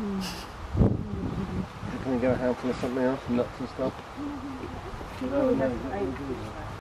Can we get a handful of something else, nuts and stuff?